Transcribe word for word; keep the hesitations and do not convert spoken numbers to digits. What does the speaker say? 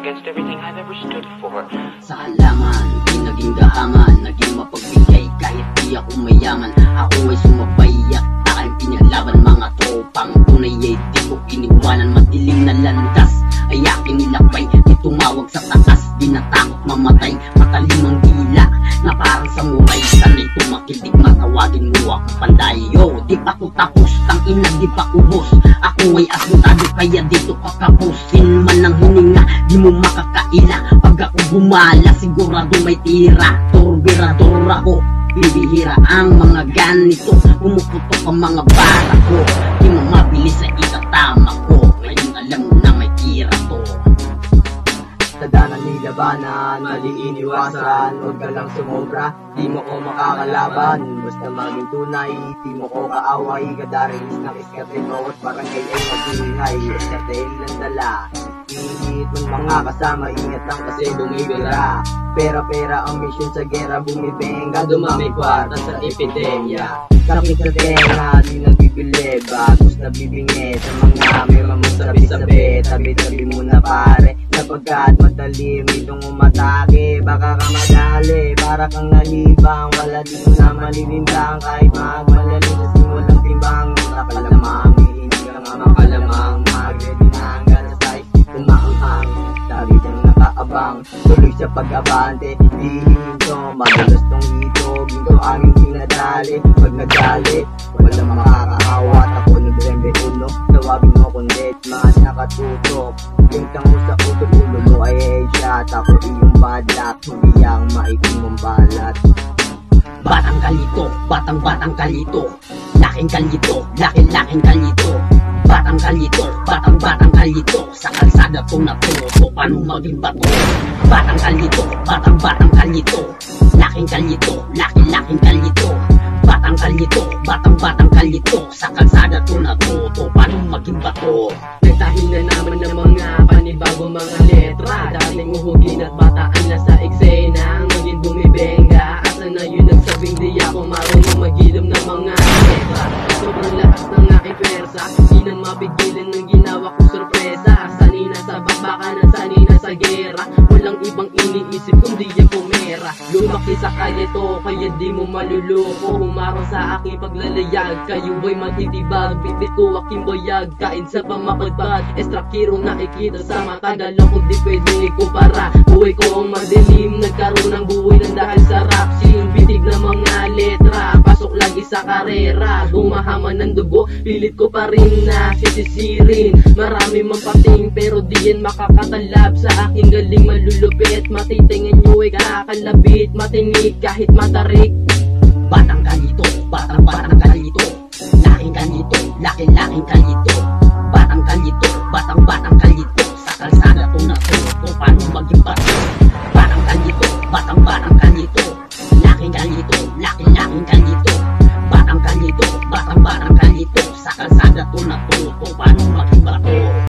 against everything I've ever stood for. Sa halaman, di naging gahaman, naging mapagbigay kahit di ako mayaman. Ako ay sumabay at aking pinaglaban. Mga tropang tunay ay di ko iniwanan. Madilim na landas ay aking nilakbay. Di tumawag sa taas, di natakot mamatay. Matalimang dila na parang samuray. Sana'y tumakilig, matawagin mo ako panday. Yo, di pa ko tapos, tang ina di pa ubos. Ako ay asutado kaya dito kakapusin man ang hininga, di mo makakaila. Pag ako gumala, sigurado may tira. Turbirador ako, bibihira ang mga ganito. Pumuputok ang mga bara ko, di mo mabilis sa itatama ko. Ngayon alam mo na may tira to. Tadhana ni labanan, maling iniwasan. Huwag ka lang sumobra, di mo ko makakalaban. Basta maging tunay, di mo ko kaaway. Kadarilis ng iskate ko at barangay ay magingay. Iskate lang dala, ihit ng mga kasama. Ingat lang kasi bumibira. Pera-pera ang mission sa gera, bumibenga. Dumami kwarta sa epidemya. Kapit sa tenga, di nagpipili. Bagos na bibingi sa mga may mamusabi-sabi. Tabi-tabi muna pare, sapagkat matalim itong umatake. Baka ka madali, para kang nalibang. Wala dito na malilindang, kahit magmalalim sa simulang timbang. Makalamang, hindi ka nga makalamang. Mag-ready na hanggang sa size, tumaanghang. Sabi diyang nakaabang, tuloy sa pag-abante. Hihinto, madalas tong hito, ginto aming pinadali. Pag nagali, walang makakaawat. Ako Nobyembre uno, tawagin mo kundit, mga nakatutok. Lintang mo sa utol, ulo mo ay headshot. Ako iyong badlak, hindi ang maitim mong balat. Batang kalito, batang batang kalito. Laking kalito, laking laking kalito. Batang kalito, batang batang kalito. Sa kalsada to natuto, paano maging bato? Batang kalito, batang batang kalito. Laking kalito, laking laking kalito. Batang kalito, batang batang kalito. Sa kalsada to natuto, paano maging bato? Nagtahil na naman ng mga panibagong mga letra. Dating uhugin at bataan na sa eksena, ngayon bumibenga. Asa na yun nagsabing di ako marunong magilom ng mga letra. Sobrang lakas ng aking pwersa, di na mapigilan ng ginawa kong sorpresa. Sanina sa bakbakan at sanina sa gera, walang ibang iniisip kundi yung pumera. Lumaki sa kaya to, kaya di mo maluloko. Humarang sa aking paglalayag, kayo ba'y matitibag. Bitbit ko aking bayag, kain sa pamakadbag. Estrakiro nakikita sa mata, dala ko di pwede ikumpara. Buhay ko ang madilim, nagkaroon ng buhay ng dahil sa rap scene. Bitig na mga letra, pasok lagi sa karera. Gumahaman ng dugo, pilit ko pa rin na sisisirin. Marami mang pating, pero di yan makakatalab sa aking galing malulupit. Matitingin nyo ay kakalabit, matinig kahit matarik. Batang kalito, batang batang kalito. Laking kalito, laking laking kalito. Batang kalito, batang batang kalito. Sa kalsada to natuto, paano maging bato?